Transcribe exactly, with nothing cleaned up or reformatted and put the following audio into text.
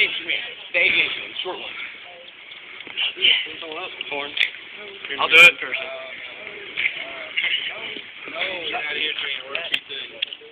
change for me. The aviation, the short one. Yeah. Horn. I'll do it. Person. No, get out of here, trainer. We're cheap.